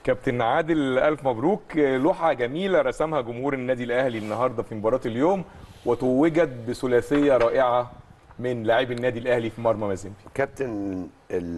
كابتن عادل، الف مبروك. لوحه جميله رسمها جمهور النادي الاهلي النهارده في مباراه اليوم، وتوجت بثلاثيه رائعه من لاعبي النادي الاهلي في مرمى مازيمبي. كابتن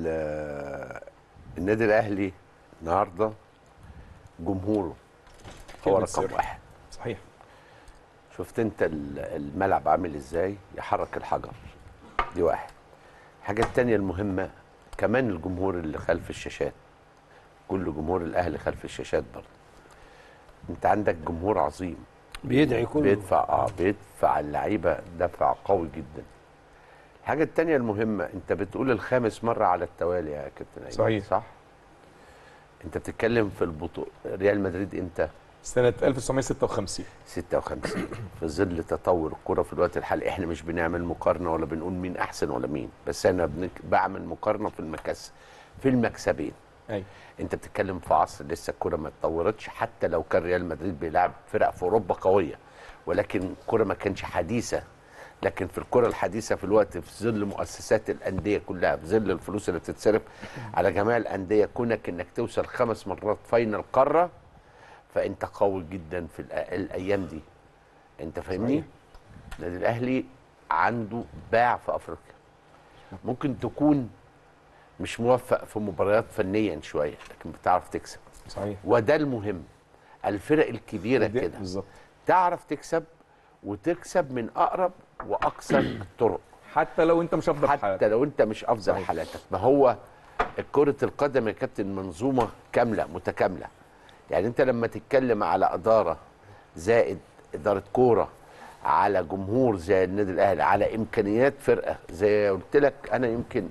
النادي الاهلي النهارده جمهوره هو كلمة رقم سر. واحد. صحيح. شفت انت الملعب عامل ازاي يحرك الحجر، دي واحد. الحاجه التانيه المهمه كمان الجمهور اللي خلف الشاشات، كل جمهور الاهلي خلف الشاشات برضه. انت عندك جمهور عظيم بيدعي كله، بيدفع اللعيبه دفع قوي جدا. الحاجه التانيه المهمه، انت بتقول الخامس مره على التوالي يا كابتن ايمن، صحيح. صح؟ انت بتتكلم في البطوله ريال مدريد امتى؟ سنه 1956. 56. في ظل تطور الكره في الوقت الحالي احنا مش بنعمل مقارنه ولا بنقول مين احسن ولا مين، بس انا بعمل مقارنه في المكسبين. ايوه. انت بتتكلم في عصر لسه الكره ما اتطورتش، حتى لو كان ريال مدريد بيلعب فرق في اوروبا قويه، ولكن الكره ما كانش حديثه. لكن في الكره الحديثه في الوقت، في ظل مؤسسات الانديه كلها، في ظل الفلوس اللي بتتصرف على جميع الانديه، كونك انك توصل 5 مرات فاينل قاره، فانت قوي جدا في الايام دي. انت فاهمني؟ النادي الاهلي عنده باع في افريقيا. ممكن تكون مش موفق في مباريات فنيا شويه، لكن بتعرف تكسب. صحيح. وده المهم. الفرق الكبيره كده بالظبط. تعرف تكسب، وتكسب من اقرب واكثر الطرق، حتى لو انت مش افضل حتى حالاتك. لو انت مش افضل صحيح. حالاتك. ما هو كرة القدم يا كابتن منظومة كاملة متكاملة. يعني انت لما تتكلم على إدارة زائد إدارة كورة، على جمهور زي النادي الأهلي، على إمكانيات فرقة زي قلت لك، أنا يمكن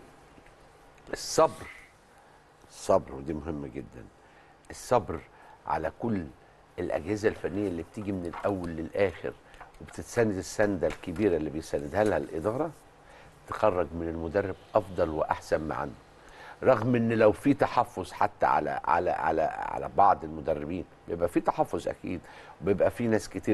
الصبر ودي مهمة جدا، الصبر على كل الأجهزة الفنية اللي بتيجي من الأول للآخر وبتتسند السندة الكبيرة اللي بيساندها لها الإدارة، تخرج من المدرب افضل واحسن ما عنده. رغم ان لو في تحفظ حتى على بعض المدربين، بيبقى في تحفظ اكيد، وبيبقى في ناس كتير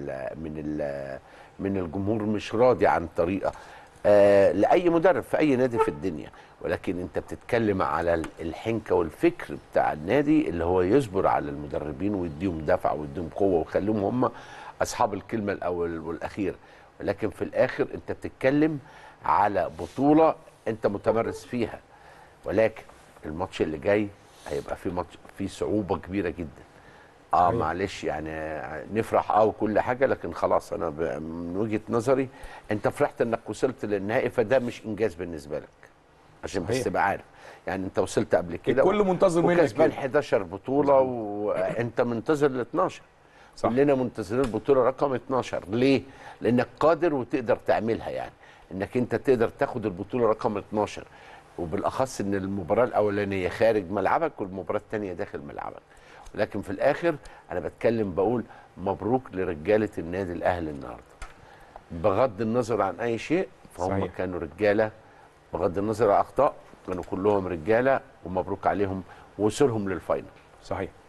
من الجمهور مش راضي عن طريقه لاي مدرب في اي نادي في الدنيا. ولكن انت بتتكلم على الحنكه والفكر بتاع النادي اللي هو يصبر على المدربين ويديهم دفع ويديهم قوه ويخليهم هم اصحاب الكلمه الاول والاخير. ولكن في الاخر انت بتتكلم على بطوله انت متمرس فيها، ولكن الماتش اللي جاي هيبقى فيه ماتش فيه صعوبه كبيره جدا. معلش يعني نفرح وكل حاجه، لكن خلاص انا من وجهه نظري انت فرحت انك وصلت للنهائي، فده مش انجاز بالنسبه لك، عشان بس تبقى عارف. يعني انت وصلت قبل كده، الكل منتظر منك وكسبان كده. 11 بطوله وانت منتظر ال 12. صح. كلنا منتظرين البطوله رقم 12. ليه؟ لانك قادر وتقدر تعملها، يعني انك انت تقدر تاخد البطوله رقم 12، وبالاخص ان المباراه الاولانيه خارج ملعبك والمباراه الثانيه داخل ملعبك. لكن في الاخر انا بتكلم بقول مبروك لرجاله النادي الاهلي النهارده، بغض النظر عن اي شيء، فهم صحيح. كانوا رجاله، بغض النظر عن اخطاء كانوا كلهم رجاله، ومبروك عليهم وصولهم للفاينل. صحيح.